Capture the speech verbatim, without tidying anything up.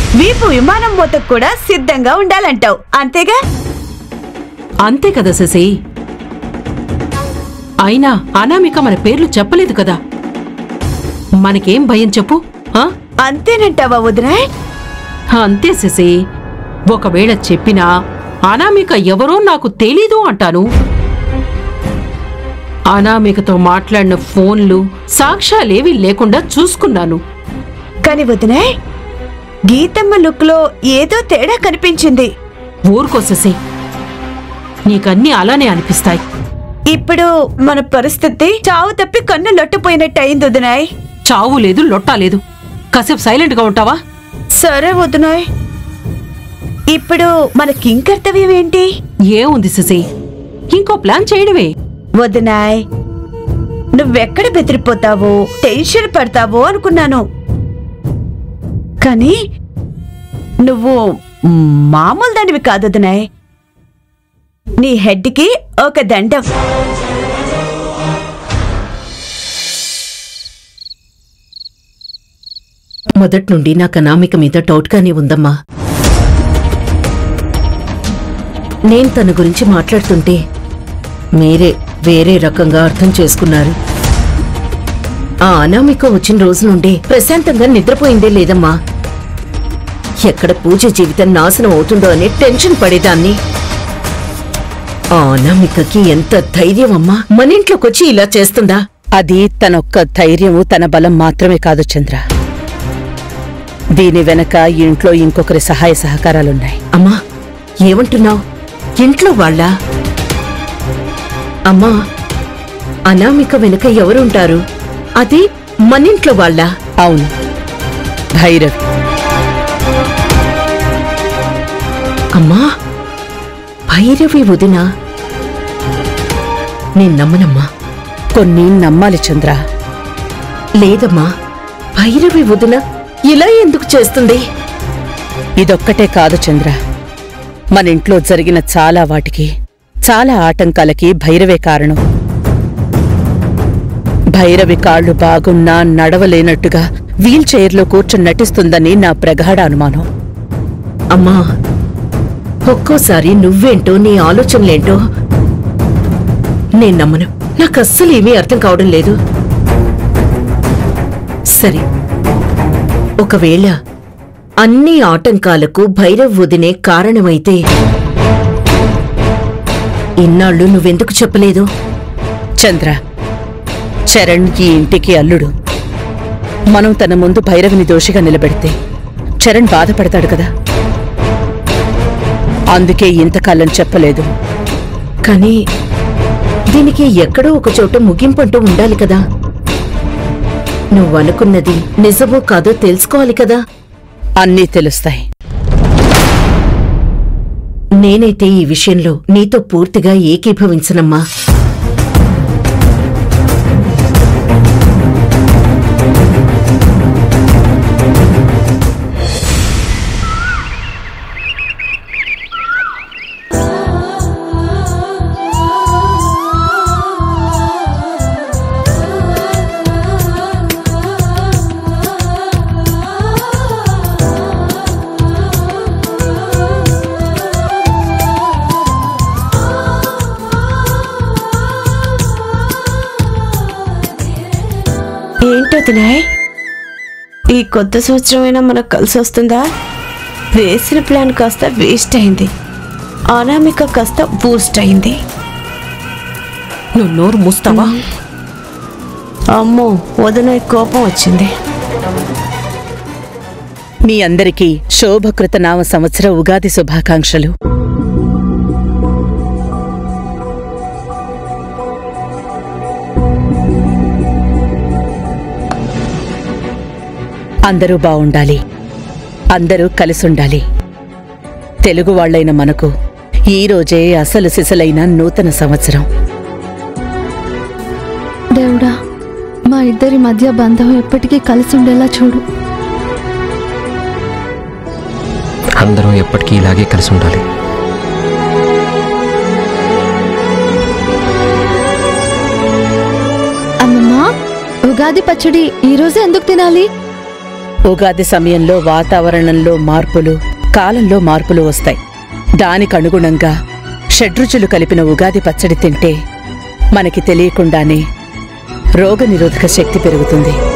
వీపు విమానం మోతకు కూడా సిద్ధంగా ఉండాలంటావు, అంతేగా? అంతే కదా శశి. అయినా అనామిక మన పేర్లు చెప్పలేదు కదా, మనకేం భయం చెప్పు? అంతేనంటావా వదినా? అంతే శశి. ఒకవేళ చెప్పినా అనామిక ఎవరో నాకు తెలీదు అంటాను. అనామికతో మాట్లాడిన ఫోన్లు సాక్ష్యాలేవీ లేకుండా చూసుకున్నాను. కాని వదినా, గీతమ్మ లుక్ లో ఏదో తేడా కనిపించింది. ఊరుకో శశి, నీకన్నీ అలానే అనిపిస్తాయి. ఇప్పుడు మన పరిస్థితి చావు తప్పి కన్ను లొట్టపోయినట్టు అయింది వదినాయ్. చావు లేదు, లొట్టా లేదు. కాసేపు సైలెంట్ గా ఉంటావా? సరే వదినాయ్. ఇప్పుడు మనకి కర్తవ్యం ఏంటి? ఏముంది శశి, ఇంకో ప్లాన్ చేయడమే. వదినాయ్, నువ్వెక్కడ బెదిరిపోతావో టెన్షన్ పడతావో అనుకున్నాను, కానీ నువ్వు మామూలు దానివి కాదు వదినాయ్. నీ హెడ్కి ఒక దండం. మొదట్నుండి నాకు అనామిక మీద డౌట్గానే ఉందమ్మా. నేను తన గురించి మాట్లాడుతుంటే మీరే వేరే రకంగా అర్థం చేసుకున్నారు. ఆ అనామిక వచ్చిన రోజు నుండి ప్రశాంతంగా నిద్రపోయిందే లేదమ్మా. ఎక్కడ పూజ జీవితం నాశనం అవుతుందో అని టెన్షన్ పడేదాన్ని. ఆ అనామికకి ఎంత ధైర్యం అమ్మా, మన ఇంట్లోకొచ్చి ఇలా చేస్తుందా? అది తనొక్క ధైర్యము, తన బలం మాత్రమే కాదు చంద్ర. దీని వెనక ఇంట్లో ఇంకొకరి సహాయ సహకారాలున్నాయి. అమ్మా, ఏమంటున్నావు? ఇంట్లో వాళ్ళ? అమ్మా, అనామిక వెనుక ఎవరుంటారు? అది మనింట్లో వాళ్ళ? అవును, భైరవి. అమ్మా, భైరవి వదిన? నేను నమ్మనమ్మా. కొన్ని నమ్మాలి చంద్ర. లేదమ్మా, భైరవి వదిన ఇలా ఎందుకు చేస్తుంది? ఇదొక్కటే కాదు చంద్ర, మన ఇంట్లో జరిగిన చాలా వాటికి, చాలా ఆటంకాలకి భైరవే కారణం. భైరవి కాళ్లు బాగున్నా నడవలేనట్టుగా వీల్ చైర్లో కూర్చొని నటిస్తుందని నా ప్రగాఢ అనుమానం. అమ్మా, ఒక్కోసారి నువ్వేంటో నీ ఆలోచనలేంటో నేను నమ్మను. నాకు అస్సలు ఏమీ అర్థం కావడం లేదు. సరే, ఒకవేళ అన్ని ఆటంకాలకు భైరవ్ వదినే కారణమైతే ఇన్నాళ్ళు నువ్వెందుకు చెప్పలేదు? చంద్ర, చరణ్ ఈ ఇంటికి అల్లుడు. మనం తన ముందు భైరవిని దోషిగా నిలబెడితే చరణ్ బాధపడతాడు కదా, అందుకే ఇంతకాలం చెప్పలేదు. కానీ దీనికి ఎక్కడో ఒక చోట ముగింపంటూ ఉండాలి కదా. నువ్వనుకున్నది నిజమో కాదో తెలుసుకోవాలి కదా. అన్నీ తెలుస్తాయి. నేనైతే ఈ విషయంలో నీతో పూర్తిగా ఏకీభవించనమ్మా. ఏంటోదినాయ్, ఈ కొత్త సంవత్సరమైనా మనకు కలిసి వస్తుందా? వేసిన ప్లాన్ కాస్త వేస్ట్ అయింది, అనామిక కాస్త బూస్ట్ అయింది. నువ్వు నోరు మూస్తావా? అమ్మో, వదినాయ్ కోపం వచ్చింది. మీ అందరికీ శోభకృత నామ సంవత్సర ఉగాది శుభాకాంక్షలు. అందరూ బావుండాలి, అందరూ కలిసుండాలి. తెలుగు వాళ్లైన మనకు ఈరోజే అసలు సిసలైన నూతన సంవత్సరం. దేవుడా, మా ఇద్దరి మధ్య బంధం ఎప్పటికీ కలిసి ఉండేలా చూడు. అందరూ ఎప్పటికీ ఇలాగే కలిసి ఉండాలి. అమ్మమ్మా, ఉగాది పచ్చడి ఈరోజే ఎందుకు తినాలి? ఉగాది సమయంలో వాతావరణంలో మార్పులు, కాలంలో మార్పులు వస్తాయి. దానికనుగుణంగా షడ్రుచులు కలిపిన ఉగాది పచ్చడి తింటే మనకి తెలియకుండానే రోగనిరోధక శక్తి పెరుగుతుంది.